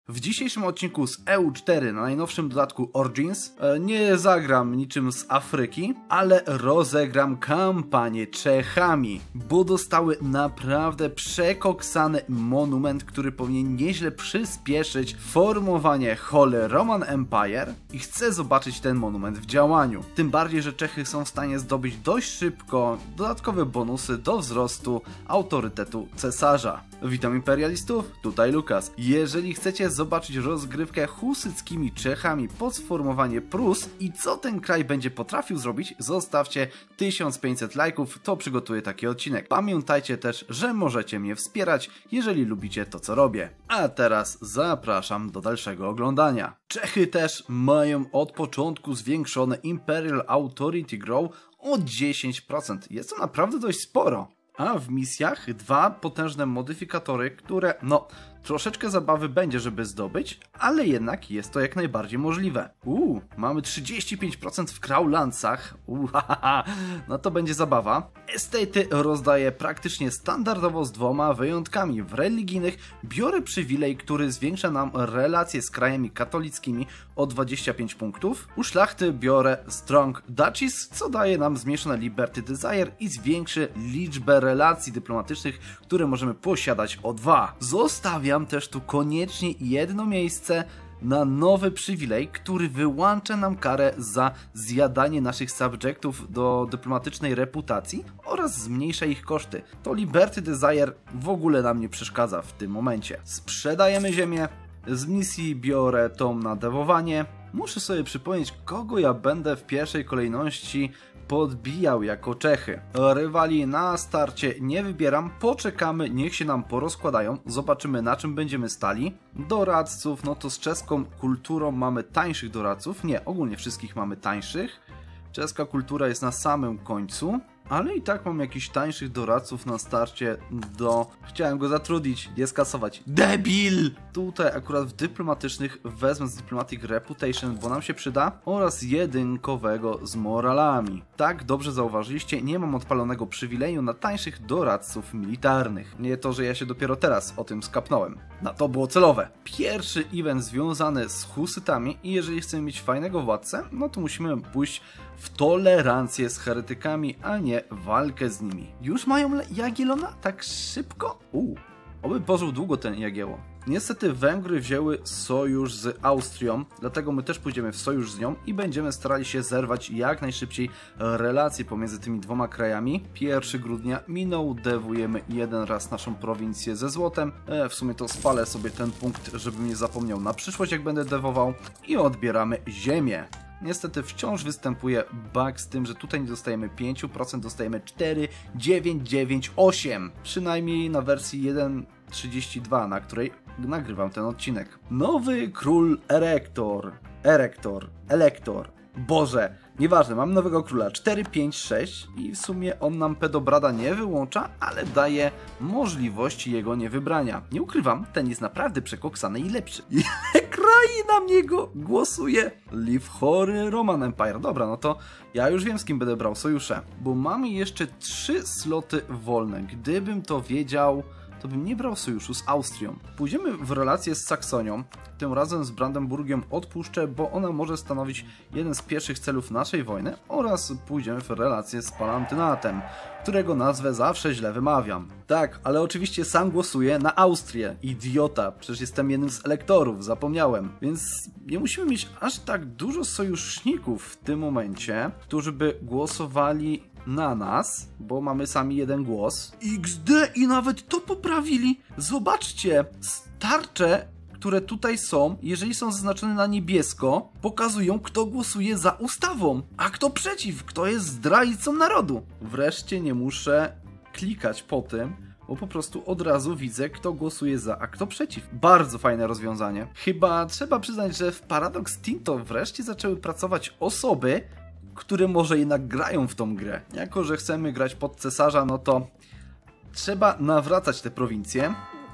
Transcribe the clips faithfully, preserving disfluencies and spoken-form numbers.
W dzisiejszym odcinku z E U cztery na najnowszym dodatku Origins nie zagram niczym z Afryki, ale rozegram kampanię Czechami, bo dostały naprawdę przekoksany monument, który powinien nieźle przyspieszyć formowanie Holy Roman Empire i chcę zobaczyć ten monument w działaniu. Tym bardziej, że Czechy są w stanie zdobyć dość szybko dodatkowe bonusy do wzrostu autorytetu cesarza. Witam imperialistów, tutaj Lukas. Jeżeli chcecie zobaczyć rozgrywkę husyckimi Czechami pod sformowanie Prus i co ten kraj będzie potrafił zrobić, zostawcie tysiąc pięćset lajków, to przygotuję taki odcinek. Pamiętajcie też, że możecie mnie wspierać, jeżeli lubicie to, co robię. A teraz zapraszam do dalszego oglądania. Czechy też mają od początku zwiększone Imperial Authority Grow o dziesięć procent. Jest to naprawdę dość sporo. A w misjach dwa potężne modyfikatory, które no troszeczkę zabawy będzie, żeby zdobyć, ale jednak jest to jak najbardziej możliwe. Uuu, mamy trzydzieści pięć procent w Crowlandsach. Uuu, haha, no to będzie zabawa. Estate'y rozdaję praktycznie standardowo z dwoma wyjątkami. W religijnych biorę przywilej, który zwiększa nam relacje z krajami katolickimi o dwadzieścia pięć punktów. U szlachty biorę Strong Duchies, co daje nam zmniejszone Liberty Desire i zwiększy liczbę relacji dyplomatycznych, które możemy posiadać o dwa. Zostawiam też tu koniecznie jedno miejsce na nowy przywilej, który wyłącza nam karę za zjadanie naszych subjektów do dyplomatycznej reputacji oraz zmniejsza ich koszty. To Liberty Desire w ogóle nam nie przeszkadza w tym momencie. Sprzedajemy ziemię, z misji biorę tom na dewowanie. Muszę sobie przypomnieć, kogo ja będę w pierwszej kolejności podbijał jako Czechy. Rywali na starcie nie wybieram, poczekamy, niech się nam porozkładają, zobaczymy na czym będziemy stali. Doradców, no to z czeską kulturą mamy tańszych doradców, nie, ogólnie wszystkich mamy tańszych. Czeska kultura jest na samym końcu, ale i tak mam jakichś tańszych doradców na starcie do... Chciałem go zatrudnić, nie skasować. Debil! Tutaj akurat w dyplomatycznych wezmę z Diplomatic Reputation, bo nam się przyda, oraz jedynkowego z moralami. Tak, dobrze zauważyliście, nie mam odpalonego przywileju na tańszych doradców militarnych. Nie to, że ja się dopiero teraz o tym skapnąłem. Na to było celowe. Pierwszy event związany z Husytami i jeżeli chcemy mieć fajnego władcę, no to musimy pójść w tolerancję z heretykami, a nie walkę z nimi. Już mają Jagiellona? Tak szybko? Uuu, oby pożył długo ten Jagiełło. Niestety Węgry wzięły sojusz z Austrią, dlatego my też pójdziemy w sojusz z nią i będziemy starali się zerwać jak najszybciej relacje pomiędzy tymi dwoma krajami. pierwszego grudnia minął, dewujemy jeden raz naszą prowincję ze złotem. E, w sumie to spalę sobie ten punkt, żebym nie zapomniał na przyszłość, jak będę dewował, i odbieramy ziemię. Niestety wciąż występuje bug z tym, że tutaj nie dostajemy pięć procent, dostajemy cztery, dziewięć, dziewięć, osiem. Przynajmniej na wersji jeden trzydzieści dwa, na której nagrywam ten odcinek. Nowy król Erektor. Erektor. Elektor. Boże, nieważne, mam nowego króla cztery, pięć, sześć i w sumie on nam pedobrada nie wyłącza, ale daje możliwość jego niewybrania. Nie ukrywam, ten jest naprawdę przekoksany i lepszy. Ile kraj na niego głosuje? Live Holy Roman Empire. Dobra, no to ja już wiem, z kim będę brał sojusze, bo mamy jeszcze trzy sloty wolne. Gdybym to wiedział, to bym nie brał sojuszu z Austrią. Pójdziemy w relację z Saksonią, tym razem z Brandenburgiem odpuszczę, bo ona może stanowić jeden z pierwszych celów naszej wojny, oraz pójdziemy w relację z Palatynatem, którego nazwę zawsze źle wymawiam. Tak, ale oczywiście sam głosuję na Austrię. Idiota, przecież jestem jednym z elektorów, zapomniałem. Więc nie musimy mieć aż tak dużo sojuszników w tym momencie, którzy by głosowali na nas, bo mamy sami jeden głos. iks de i nawet to poprawili. Zobaczcie, tarcze, które tutaj są, jeżeli są zaznaczone na niebiesko, pokazują, kto głosuje za ustawą, a kto przeciw, kto jest zdrajcą narodu. Wreszcie nie muszę klikać po tym, bo po prostu od razu widzę, kto głosuje za, a kto przeciw. Bardzo fajne rozwiązanie. Chyba trzeba przyznać, że w Paradox Tinto wreszcie zaczęły pracować osoby, które może jednak grają w tą grę. Jako że chcemy grać pod cesarza, no to trzeba nawracać te prowincje.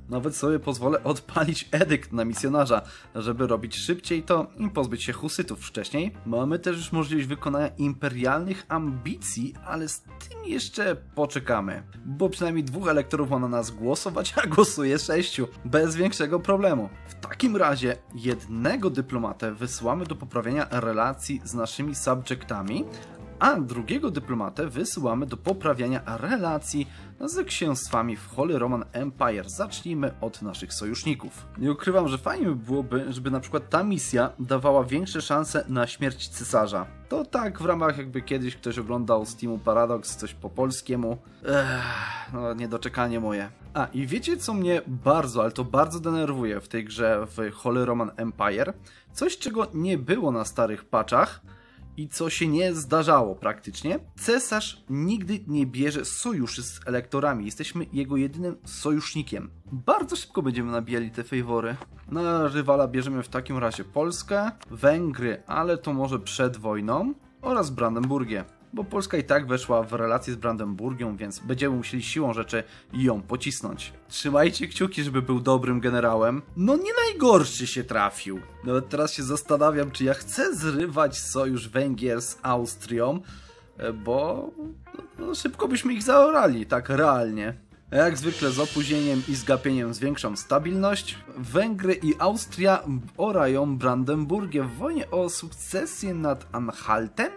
Nawet sobie pozwolę odpalić edykt na misjonarza, żeby robić szybciej to i pozbyć się husytów wcześniej. Mamy też już możliwość wykonania imperialnych ambicji, ale z tym jeszcze poczekamy. Bo przynajmniej dwóch elektorów ma na nas głosować, a głosuje sześciu. Bez większego problemu. W takim razie jednego dyplomatę wysyłamy do poprawienia relacji z naszymi subjektami, a drugiego dyplomatę wysyłamy do poprawiania relacji z księstwami w Holy Roman Empire. Zacznijmy od naszych sojuszników. Nie ukrywam, że fajnie by byłoby, żeby na przykład ta misja dawała większe szanse na śmierć cesarza. To tak w ramach jakby kiedyś ktoś oglądał z Teamu Paradox, coś po polskiemu. Ech, no niedoczekanie moje. A i wiecie co mnie bardzo, ale to bardzo denerwuje w tej grze w Holy Roman Empire? Coś czego nie było na starych patchach i co się nie zdarzało praktycznie. Cesarz nigdy nie bierze sojuszy z elektorami. Jesteśmy jego jedynym sojusznikiem. Bardzo szybko będziemy nabijali te fejwory. Na rywala bierzemy w takim razie Polskę, Węgry, ale to może przed wojną, oraz Brandenburgię. Bo Polska i tak weszła w relację z Brandenburgią, więc będziemy musieli siłą rzeczy ją pocisnąć. Trzymajcie kciuki, żeby był dobrym generałem. No nie najgorszy się trafił. Nawet teraz się zastanawiam, czy ja chcę zrywać sojusz Węgier z Austrią, bo no, szybko byśmy ich zaorali, tak realnie. Jak zwykle z opóźnieniem i zgapieniem zwiększam stabilność. Węgry i Austria orają Brandenburgię w wojnie o sukcesję nad Anhaltem.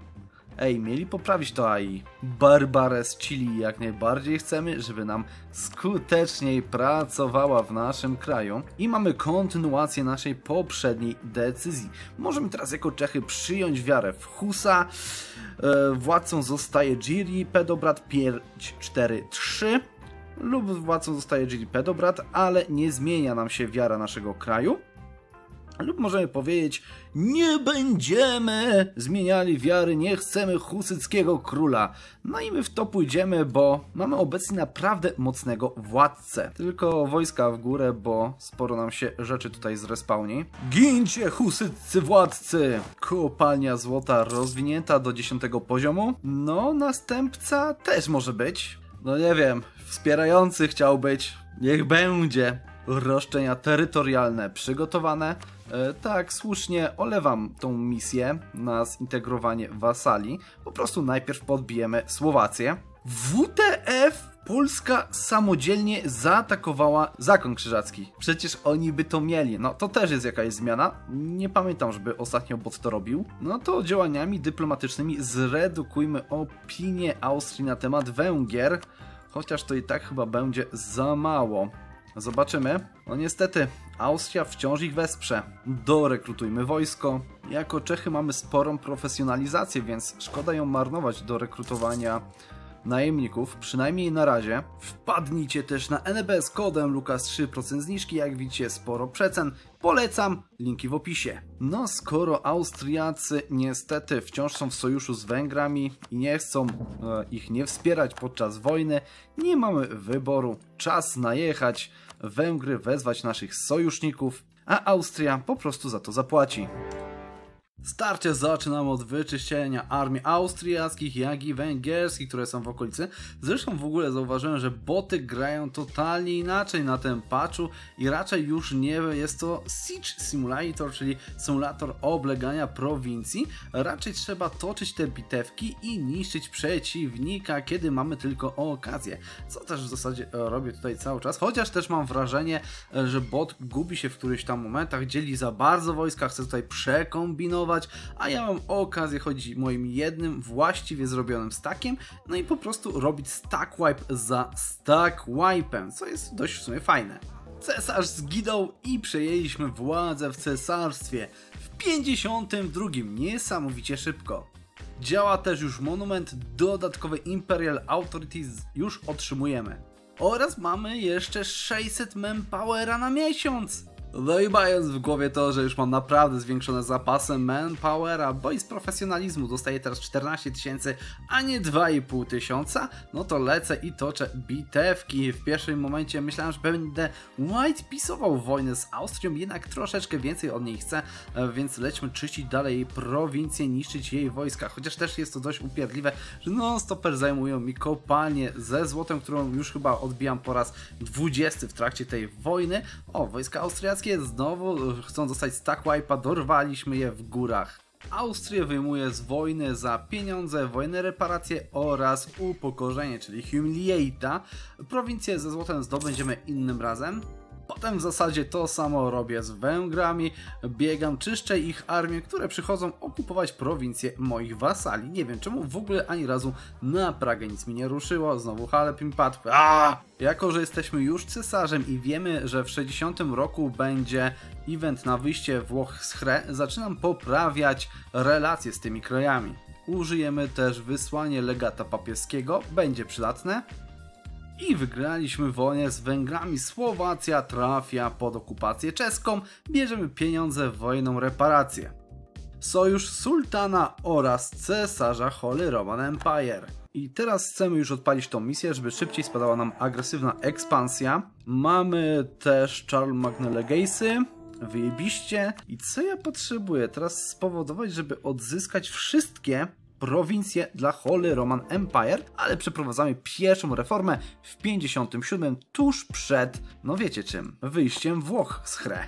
Ej, mieli poprawić to A I. Barbarę z Chili jak najbardziej chcemy, żeby nam skuteczniej pracowała w naszym kraju. I mamy kontynuację naszej poprzedniej decyzji. Możemy teraz jako Czechy przyjąć wiarę w Husa. E, władcą zostaje Jiri Pedobrat pięć cztery trzy. Lub władcą zostaje Jiri Pedobrat, ale nie zmienia nam się wiara naszego kraju. Lub możemy powiedzieć, nie będziemy zmieniali wiary, nie chcemy husyckiego króla. No i my w to pójdziemy, bo mamy obecnie naprawdę mocnego władcę. Tylko wojska w górę, bo sporo nam się rzeczy tutaj zrespawni. Gincie husyccy władcy! Kopalnia złota rozwinięta do dziesiątego poziomu. No, następca też może być. No nie wiem, wspierający chciał być. Niech będzie. Roszczenia terytorialne przygotowane. E, tak, słusznie olewam tą misję na zintegrowanie wasali. Po prostu najpierw podbijemy Słowację. W T F Polska samodzielnie zaatakowała Zakon Krzyżacki. Przecież oni by to mieli. No to też jest jakaś zmiana. Nie pamiętam, żeby ostatnio bot to robił. No to działaniami dyplomatycznymi zredukujmy opinię Austrii na temat Węgier. Chociaż to i tak chyba będzie za mało. Zobaczymy. No niestety, Austria wciąż ich wesprze. Dorekrutujmy wojsko. Jako Czechy mamy sporą profesjonalizację, więc szkoda ją marnować do rekrutowania najemników, przynajmniej na razie. Wpadnijcie też na N B z kodem Lukas trzy procent zniżki, jak widzicie sporo przecen. Polecam, linki w opisie. No skoro Austriacy niestety wciąż są w sojuszu z Węgrami i nie chcą e, ich nie wspierać podczas wojny, nie mamy wyboru. Czas najechać, Węgry wezwać naszych sojuszników, a Austria po prostu za to zapłaci. Starcie zaczynamy od wyczyszczenia armii austriackich, jak i węgierskich, które są w okolicy. Zresztą w ogóle zauważyłem, że boty grają totalnie inaczej na tym patchu i raczej już nie jest to Siege Simulator, czyli symulator oblegania prowincji. Raczej trzeba toczyć te bitewki i niszczyć przeciwnika, kiedy mamy tylko okazję. Co też w zasadzie robię tutaj cały czas, chociaż też mam wrażenie, że bot gubi się w którychś tam momentach, dzieli za bardzo wojska, chce tutaj przekombinować, a ja mam okazję chodzić moim jednym właściwie zrobionym stackiem, no i po prostu robić stack wipe za stack wipe'em, co jest dość w sumie fajne. Cesarz zginął i przejęliśmy władzę w cesarstwie w pięćdziesiątym drugim, niesamowicie szybko. Działa też już monument, dodatkowe Imperial Authorities już otrzymujemy. Oraz mamy jeszcze sześćset manpowera na miesiąc. No i mając w głowie to, że już mam naprawdę zwiększone zapasy manpowera, bo i z profesjonalizmu dostaję teraz czternaście tysięcy, a nie dwa i pół tysiąca, no to lecę i toczę bitewki. W pierwszym momencie myślałem, że będę white pisował wojnę z Austrią, jednak troszeczkę więcej od niej chcę, więc lećmy czyścić dalej jej prowincję, niszczyć jej wojska, chociaż też jest to dość upierdliwe, że non-stopper zajmują mi kopalnię ze złotem, którą już chyba odbijam po raz dwudziesty w trakcie tej wojny. O, wojska austriackie znowu chcą dostać stack wipe'a, dorwaliśmy je w górach. Austrię wyjmuje z wojny za pieniądze, wojny, reparacje oraz upokorzenie, czyli humiliate'a. Prowincję ze złotem zdobędziemy innym razem. Potem w zasadzie to samo robię z Węgrami, biegam, czyszczę ich armię, które przychodzą okupować prowincję moich wasali. Nie wiem czemu w ogóle ani razu na Pragę nic mi nie ruszyło, znowu Halep mi padł. Aaaa! Jako że jesteśmy już cesarzem i wiemy, że w sześćdziesiątym roku będzie event na wyjście Włoch z Hre, zaczynam poprawiać relacje z tymi krajami. Użyjemy też wysłanie legata papieskiego, będzie przydatne. I wygraliśmy wojnę z Węgrami. Słowacja trafia pod okupację czeską. Bierzemy pieniądze w wojną reparację. Sojusz sułtana oraz cesarza Holy Roman Empire. I teraz chcemy już odpalić tą misję, żeby szybciej spadała nam agresywna ekspansja. Mamy też Charles Magny Legacy. Wyjebiście. I co ja potrzebuję? Teraz spowodować, żeby odzyskać wszystkie prowincje dla Holy Roman Empire, ale przeprowadzamy pierwszą reformę w pięćdziesiątym siódmym, tuż przed, no wiecie czym, wyjściem Włoch z Hre.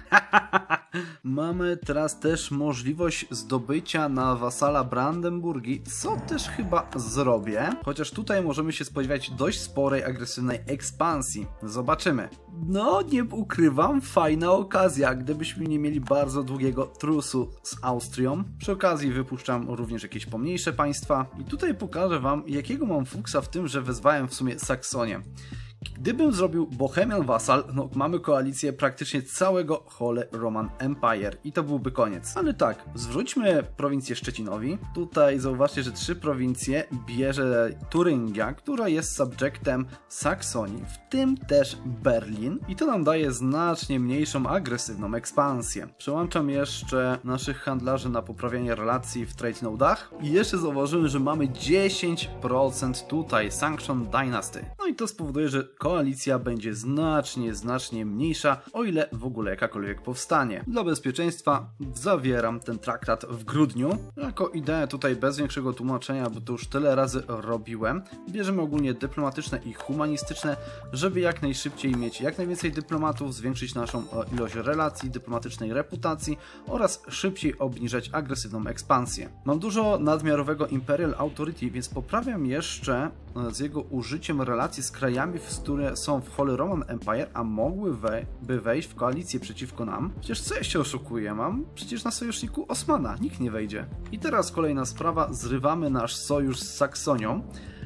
Mamy teraz też możliwość zdobycia na wasala Brandenburgii, co też chyba zrobię, chociaż tutaj możemy się spodziewać dość sporej, agresywnej ekspansji. Zobaczymy. No, nie ukrywam, fajna okazja, gdybyśmy nie mieli bardzo długiego trusu z Austrią. Przy okazji wypuszczam również jakieś pomniejsze państwa i tutaj pokażę wam, jakiego mam fuksa w tym, że wezwałem w sumie Saksonię. Gdybym zrobił Bohemian Vassal, no mamy koalicję praktycznie całego Holy Roman Empire i to byłby koniec. Ale tak, zwróćmy prowincję Szczecinowi. Tutaj zauważcie, że trzy prowincje bierze Turyngia, która jest subjectem Saksonii, w tym też Berlin i to nam daje znacznie mniejszą agresywną ekspansję. Przełączam jeszcze naszych handlarzy na poprawianie relacji w Trade Nodach i jeszcze zauważyłem, że mamy dziesięć procent tutaj Sanction Dynasty. No i to spowoduje, że koalicja będzie znacznie, znacznie mniejsza, o ile w ogóle jakakolwiek powstanie. Dla bezpieczeństwa zawieram ten traktat w grudniu. Jako ideę tutaj bez większego tłumaczenia, bo to już tyle razy robiłem. Bierzemy ogólnie dyplomatyczne i humanistyczne, żeby jak najszybciej mieć jak najwięcej dyplomatów, zwiększyć naszą ilość relacji, dyplomatycznej reputacji oraz szybciej obniżać agresywną ekspansję. Mam dużo nadmiarowego Imperial Authority, więc poprawiam jeszcze z jego użyciem relacji z krajami, które są w Holy Roman Empire, a mogłyby wejść w koalicję przeciwko nam. Przecież co ja się oszukuję? Mam przecież na sojuszniku Osmana, nikt nie wejdzie. I teraz kolejna sprawa, zrywamy nasz sojusz z Saksonią,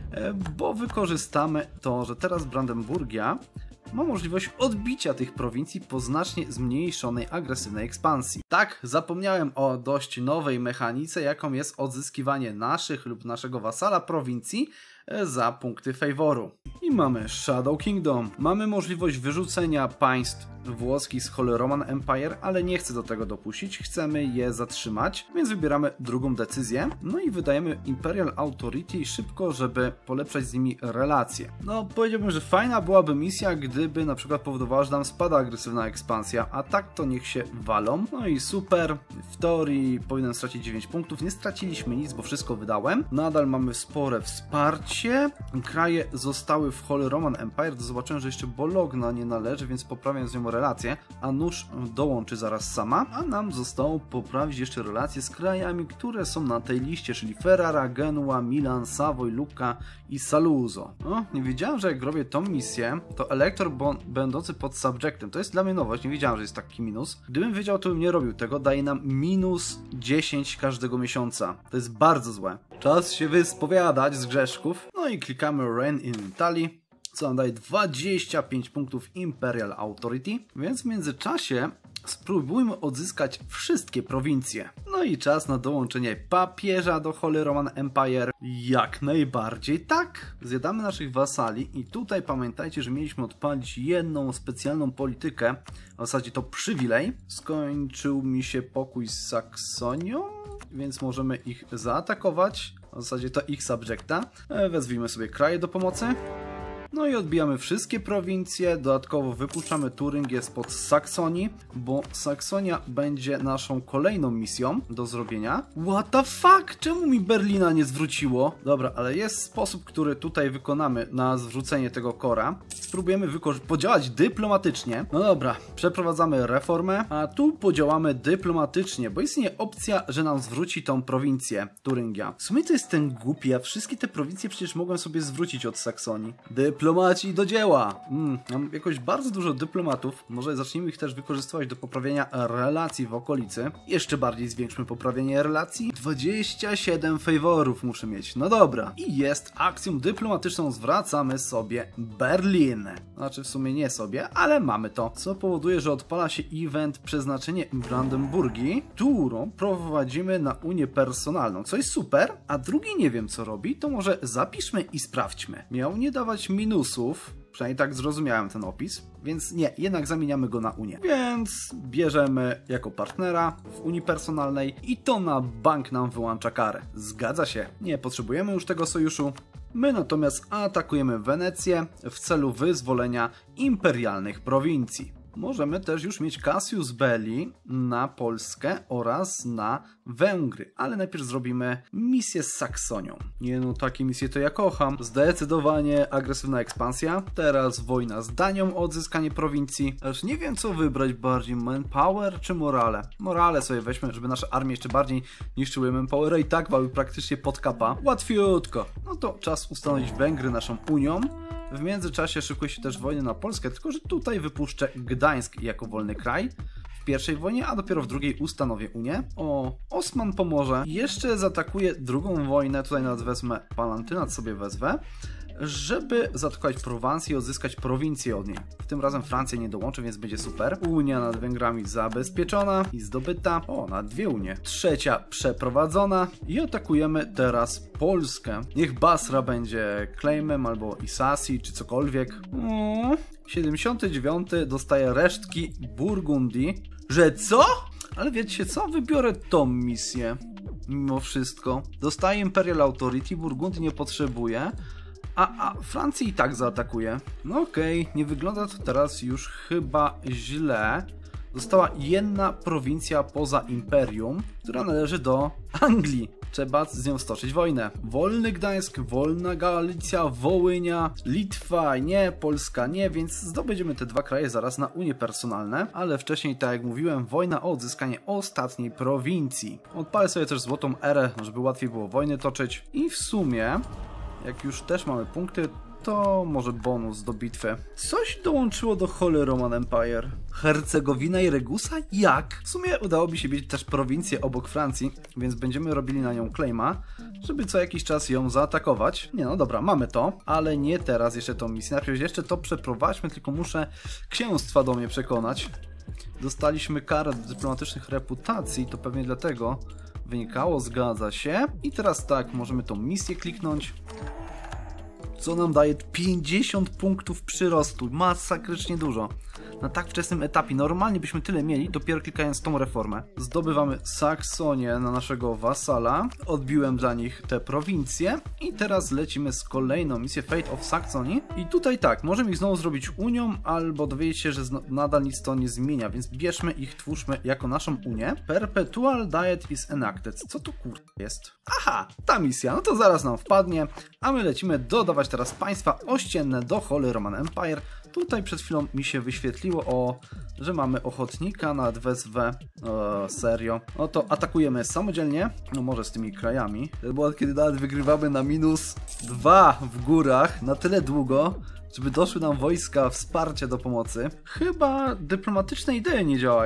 bo wykorzystamy to, że teraz Brandenburgia ma możliwość odbicia tych prowincji po znacznie zmniejszonej agresywnej ekspansji. Tak, zapomniałem o dość nowej mechanice, jaką jest odzyskiwanie naszych lub naszego wasala prowincji za punkty favoru. I mamy Shadow Kingdom. Mamy możliwość wyrzucenia państw włoskich z Holy Roman Empire, ale nie chcę do tego dopuścić, chcemy je zatrzymać, więc wybieramy drugą decyzję. No i wydajemy Imperial Authority szybko, żeby polepszać z nimi relacje. No, powiedziałbym, że fajna byłaby misja, gdyby na przykład powodowała, że nam spada agresywna ekspansja, a tak to niech się walą. No i super, w teorii powinienem stracić dziewięć punktów, nie straciliśmy nic, bo wszystko wydałem. Nadal mamy spore wsparcie, kraje zostały w Holy Roman Empire, to zobaczyłem, że jeszcze Bologna nie należy, więc poprawiam z nią relacje, a nóż dołączy zaraz sama, a nam zostało poprawić jeszcze relacje z krajami, które są na tej liście, czyli Ferrara, Genua, Milan, Savoy, Lucca i Saluzzo. No, nie wiedziałem, że jak robię tą misję, to elektor będący pod subjectem, to jest dla mnie nowość, nie wiedziałem, że jest taki minus. Gdybym wiedział, to bym nie robił tego, daje nam minus dziesięć każdego miesiąca. To jest bardzo złe. Czas się wyspowiadać z grzeszków. No i klikamy Reign in Italy, co nam daje dwadzieścia pięć punktów Imperial Authority, więc w międzyczasie spróbujmy odzyskać wszystkie prowincje. No i czas na dołączenie papieża do Holy Roman Empire. Jak najbardziej tak. Zjadamy naszych wasali i tutaj pamiętajcie, że mieliśmy odpalić jedną specjalną politykę, a w zasadzie to przywilej. Skończył mi się pokój z Saksonią, więc możemy ich zaatakować. W zasadzie to ich subjecta. Wezwijmy sobie kraje do pomocy. No i odbijamy wszystkie prowincje, dodatkowo wypuszczamy Turingię spod Saksonii, bo Saksonia będzie naszą kolejną misją do zrobienia. What the fuck? Czemu mi Berlina nie zwróciło? Dobra, ale jest sposób, który tutaj wykonamy na zwrócenie tego kora. Spróbujemy podziałać dyplomatycznie. No dobra, przeprowadzamy reformę, a tu podziałamy dyplomatycznie, bo istnieje opcja, że nam zwróci tą prowincję Turingia. W sumie to jest ten głupi, a wszystkie te prowincje przecież mogłem sobie zwrócić od Saksonii. Dyplomaci do dzieła! Mm, mam jakoś bardzo dużo dyplomatów. Może zacznijmy ich też wykorzystywać do poprawienia relacji w okolicy. Jeszcze bardziej zwiększmy poprawienie relacji. dwadzieścia siedem faworów muszę mieć. No dobra. I jest akcją dyplomatyczną. Zwracamy sobie Berlin. Znaczy w sumie nie sobie, ale mamy to. Co powoduje, że odpala się event przeznaczenie Brandenburgii, którą prowadzimy na unię personalną. Co jest super, a drugi nie wiem co robi, to może zapiszmy i sprawdźmy. Miał nie dawać minusów, przynajmniej tak zrozumiałem ten opis, więc nie, jednak zamieniamy go na Unię. Więc bierzemy jako partnera w Unii Personalnej i to na bank nam wyłącza karę. Zgadza się, nie potrzebujemy już tego sojuszu. My natomiast atakujemy Wenecję w celu wyzwolenia imperialnych prowincji. Możemy też już mieć Cassius Belli na Polskę oraz na Węgry, ale najpierw zrobimy misję z Saksonią. Nie no, takie misje to ja kocham. Zdecydowanie agresywna ekspansja. Teraz wojna z Danią o odzyskanie prowincji. Aż nie wiem co wybrać bardziej, manpower czy morale? Morale sobie weźmy, żeby nasze armie jeszcze bardziej niszczyły manpowera i tak mamy praktycznie pod kapa. Łatwiutko. No to czas ustanowić Węgry naszą Unią. W międzyczasie szykuje się też wojna na Polskę, tylko że tutaj wypuszczę Gdańsk jako wolny kraj w pierwszej wojnie, a dopiero w drugiej ustanowię Unię. O, Osman pomoże. Jeszcze zaatakuje drugą wojnę, tutaj nawet wezmę Palatynat sobie wezwę, żeby zaatakować Prowansję i odzyskać prowincję od niej. W tym razem Francja nie dołączy, więc będzie super. Unia nad Węgrami zabezpieczona i zdobyta. O, na dwie Unie. Trzecia przeprowadzona i atakujemy teraz Polskę. Niech Basra będzie claimem albo Isasi czy cokolwiek. Mm. siedemdziesiąty dziewiąty dostaje resztki Burgundii. Że co? Ale wiecie co? Wybiorę tą misję. Mimo wszystko. Dostaje Imperial Authority, Burgundii nie potrzebuje. A, a Francji i tak zaatakuje. No okej, okay, nie wygląda to teraz już chyba źle. Została jedna prowincja poza Imperium, która należy do Anglii. Trzeba z nią stoczyć wojnę. Wolny Gdańsk, wolna Galicja, Wołynia, Litwa, nie, Polska nie, więc zdobędziemy te dwa kraje zaraz na Unie Personalne. Ale wcześniej, tak jak mówiłem, wojna o odzyskanie ostatniej prowincji. Odpalę sobie też złotą erę, żeby łatwiej było wojny toczyć. I w sumie, jak już też mamy punkty, to może bonus do bitwy. Coś dołączyło do Holy Roman Empire. Hercegowina i Regusa? Jak? W sumie udałoby się mieć też prowincję obok Francji, więc będziemy robili na nią claima, żeby co jakiś czas ją zaatakować. Nie no dobra, mamy to, ale nie teraz jeszcze tą misję. Najpierw jeszcze to przeprowadźmy, tylko muszę księstwa do mnie przekonać. Dostaliśmy karę dyplomatycznych reputacji, to pewnie dlatego wynikało, zgadza się. I teraz tak, możemy tą misję kliknąć. Co nam daje pięćdziesiąt punktów przyrostu. Masakrycznie dużo. Na tak wczesnym etapie. Normalnie byśmy tyle mieli, dopiero klikając tą reformę. Zdobywamy Saksonię na naszego wasala. Odbiłem dla nich te prowincje. I teraz lecimy z kolejną misją Fate of Saxony. I tutaj tak, możemy ich znowu zrobić Unią, albo dowiedzieć się, że nadal nic to nie zmienia. Więc bierzmy ich, twórzmy jako naszą Unię. Perpetual Diet is enacted. Co to kur... jest? Aha, ta misja. No to zaraz nam wpadnie. A my lecimy dodawać teraz państwa ościenne do Holy Roman Empire. Tutaj przed chwilą mi się wyświetliło, o, że mamy ochotnika, nawet wezwę, o, serio. No to atakujemy samodzielnie, no może z tymi krajami, bo kiedy nawet wygrywamy na minus dwa w górach na tyle długo, żeby doszły nam wojska, wsparcie do pomocy. Chyba dyplomatyczne idee nie działają.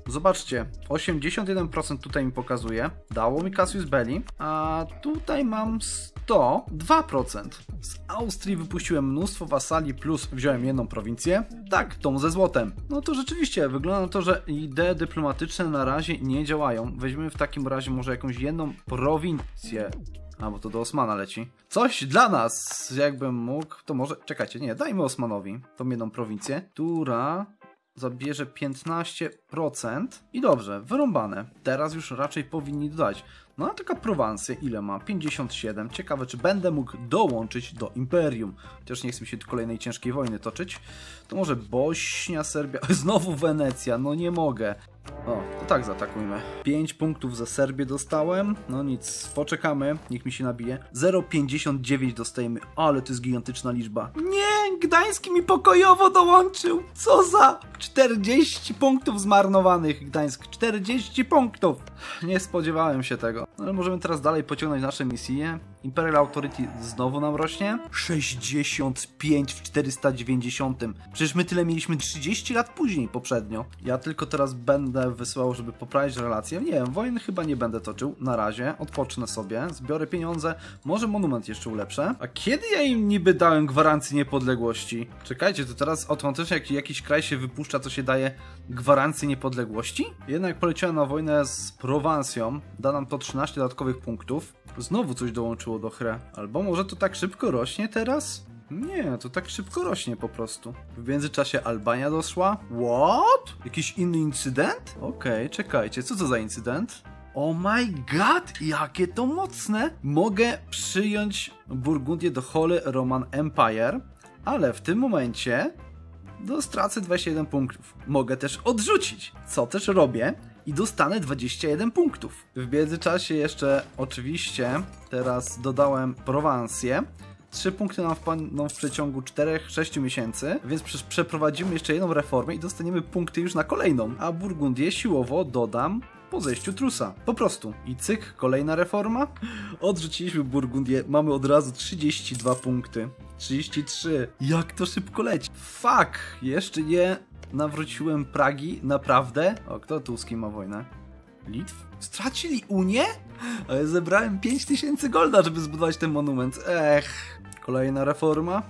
Zobaczcie, osiemdziesiąt jeden procent tutaj mi pokazuje. Dało mi Cassius Belli, a tutaj mam sto dwa procent. Z Austrii wypuściłem mnóstwo wasali plus wziąłem jedną prowincję. Tak, tą ze złotem. No to rzeczywiście wygląda na to, że idee dyplomatyczne na razie nie działają. Weźmiemy w takim razie może jakąś jedną prowincję. A, bo to do Osmana leci. Coś dla nas, jakbym mógł, to może... Czekajcie, nie, dajmy Osmanowi tą jedną prowincję, która zabierze piętnaście procent. I dobrze, wyrąbane. Teraz już raczej powinni dodać. No a taka Prowansja ile ma? pięćdziesiąt siedem. Ciekawe, czy będę mógł dołączyć do Imperium. Chociaż nie chcę mi się kolejnej ciężkiej wojny toczyć. To może Bośnia, Serbia... Znowu Wenecja, no nie mogę. O, to tak zaatakujmy. pięć punktów za Serbię dostałem. No nic, poczekamy, niech mi się nabije. zero przecinek pięćdziesiąt dziewięć dostajemy, ale to jest gigantyczna liczba. Nie, Gdańsk mi pokojowo dołączył. Co za czterdzieści punktów zmarnowanych, Gdańsk. czterdzieści punktów. Nie spodziewałem się tego. No, ale możemy teraz dalej pociągnąć nasze misje. Imperial Authority znowu nam rośnie. sześćdziesiąt pięć w czterysta dziewięćdziesiątym. Przecież my tyle mieliśmy trzydzieści lat później poprzednio. Ja tylko teraz będę wysyłał, żeby poprawić relacje. Nie wiem, wojny chyba nie będę toczył. Na razie. Odpocznę sobie. Zbiorę pieniądze. Może monument jeszcze ulepszę. A kiedy ja im niby dałem gwarancję niepodległości? Czekajcie, to teraz automatycznie jak jakiś kraj się wypuszcza, to się daje gwarancję niepodległości? Jednak poleciałem na wojnę z Prowansją. Da nam to trzynaście dodatkowych punktów. Znowu coś dołączyło do Hre. Albo może to tak szybko rośnie teraz? Nie, to tak szybko rośnie po prostu. W międzyczasie Albania doszła. What? Jakiś inny incydent? Okej, okay, czekajcie, co to za incydent? Oh my god, jakie to mocne! Mogę przyjąć Burgundię do Holy Roman Empire, ale w tym momencie do stracę dwadzieścia jeden punktów. Mogę też odrzucić, co też robię. I dostanę dwadzieścia jeden punktów. W międzyczasie jeszcze oczywiście teraz dodałem Prowansję. trzy punkty nam wpadną w przeciągu czterech sześciu miesięcy, więc przeprowadzimy jeszcze jedną reformę i dostaniemy punkty już na kolejną. A Burgundię siłowo dodam po zejściu trusa. Po prostu. I cyk, kolejna reforma. Odrzuciliśmy Burgundię, mamy od razu trzydzieści dwa punkty. trzydzieści trzy. Jak to szybko leci. Fuck, jeszcze nie nawróciłem Pragi, naprawdę? O, kto tu z kim ma wojnę? Litw? Stracili Unię? Ale zebrałem pięć tysięcy golda, żeby zbudować ten monument. Ech. Kolejna reforma.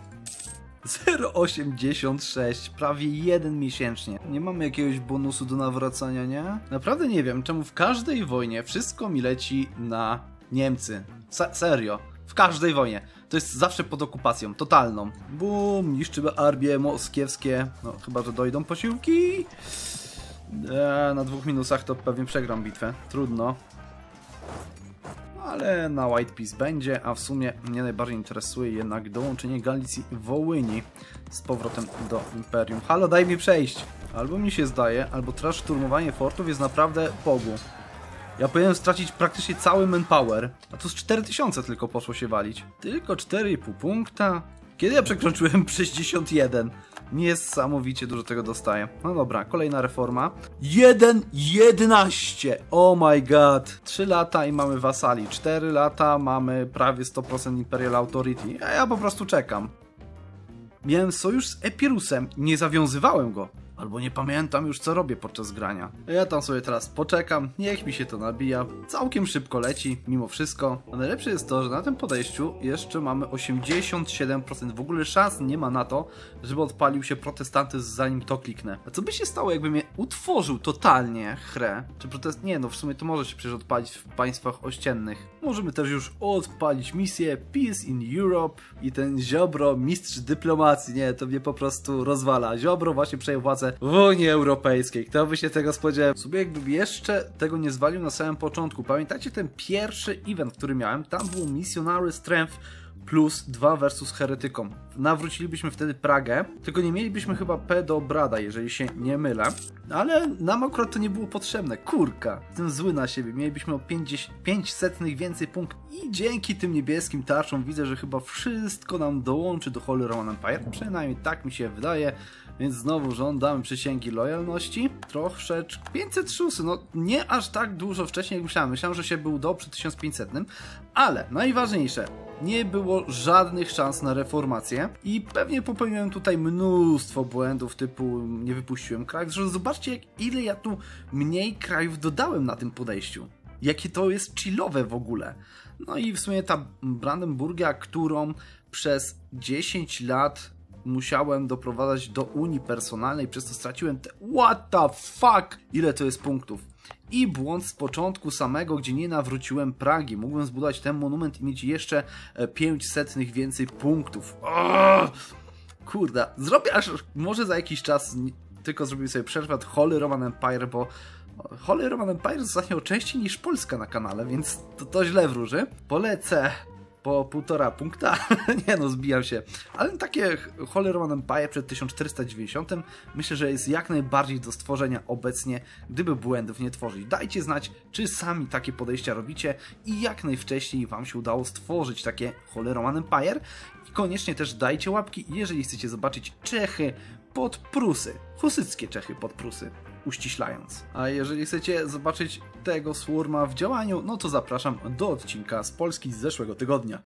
zero przecinek osiemdziesiąt sześć, prawie jeden miesięcznie. Nie mamy jakiegoś bonusu do nawracania, nie? Naprawdę nie wiem, czemu w każdej wojnie wszystko mi leci na Niemcy. Se serio. W każdej wojnie. To jest zawsze pod okupacją, totalną. Bum, niszczymy armie moskiewskie. No, chyba, że dojdą posiłki. Eee, na dwóch minusach to pewnie przegram bitwę. Trudno. Ale na White Peace będzie, a w sumie mnie najbardziej interesuje jednak dołączenie Galicji Wołyni z powrotem do Imperium. Halo, daj mi przejść! Albo mi się zdaje, albo teraz szturmowanie fortów jest naprawdę pogu. Ja powinienem stracić praktycznie cały manpower, a tu z cztery tysiące tylko poszło się walić. Tylko cztery i pół punkta? Kiedy ja przekroczyłem sześćdziesiąt jeden? Niesamowicie dużo tego dostaję. No dobra, kolejna reforma. jeden jedenaście! Oh my god! trzy lata i mamy wasali. cztery lata mamy prawie sto procent Imperial Authority. A ja po prostu czekam. Miałem sojusz z Epirusem. Nie zawiązywałem go. Albo nie pamiętam już, co robię podczas grania. Ja tam sobie teraz poczekam, niech mi się to nabija. Całkiem szybko leci, mimo wszystko. A najlepsze jest to, że na tym podejściu jeszcze mamy osiemdziesiąt siedem procent. W ogóle szans nie ma na to, żeby odpalił się protestantyzm, zanim to kliknę. A co by się stało, jakby mnie utworzył totalnie Hre? Czy protest... Nie, no w sumie to może się przecież odpalić w państwach ościennych. Możemy też już odpalić misję Peace in Europe i ten Ziobro, mistrz dyplomacji. Nie, to mnie po prostu rozwala. Ziobro właśnie przejął władzę w Unii Europejskiej. Kto by się tego spodziewał? Sobie jakby jeszcze tego nie zwalił na samym początku. Pamiętacie ten pierwszy event, który miałem? Tam był Missionary Strength plus dwa versus Heretykom. Nawrócilibyśmy wtedy Pragę, tylko nie mielibyśmy chyba P do Brada, jeżeli się nie mylę. Ale nam akurat to nie było potrzebne. Kurka, jestem zły na siebie. Mielibyśmy o pięć setnych więcej punktów. I dzięki tym niebieskim tarczom widzę, że chyba wszystko nam dołączy do Holy Roman Empire. Przynajmniej tak mi się wydaje. Więc znowu żądamy przysięgi lojalności. Troszeczkę. pięćset szóst, no nie aż tak dużo wcześniej jak myślałem. Myślałem, że się był do przy tysiąc pięćsetnym. Ale najważniejsze. nie było żadnych szans na reformację i pewnie popełniłem tutaj mnóstwo błędów typu nie wypuściłem krajów. Zresztą zobaczcie, jak ile ja tu mniej krajów dodałem na tym podejściu. Jakie to jest chillowe w ogóle. No i w sumie ta Brandenburgia, którą przez dziesięć lat musiałem doprowadzać do Unii personalnej, przez to straciłem te... What the fuck? Ile to jest punktów? I błąd z początku samego, gdzie nie nawróciłem Pragi. Mógłbym zbudować ten monument i mieć jeszcze pięć setnych więcej punktów. Oh! Kurde, zrobię aż może za jakiś czas, tylko zrobię sobie przerwę od Holy Roman Empire, bo Holy Roman Empire zostanie częściej niż Polska na kanale, więc to, to źle wróży. Polecę po półtora punkta. Nie no, zbijam się. Ale takie Holy Roman Empire przed tysiąc czterysta dziewięćdziesiątym myślę, że jest jak najbardziej do stworzenia obecnie, gdyby błędów nie tworzyć. Dajcie znać, czy sami takie podejścia robicie i jak najwcześniej wam się udało stworzyć takie Holy Roman Empire. I koniecznie też dajcie łapki, jeżeli chcecie zobaczyć Czechy pod Prusy. Husyckie Czechy pod Prusy, uściślając. A jeżeli chcecie zobaczyć tego Swarma w działaniu, no to zapraszam do odcinka z Polski z zeszłego tygodnia.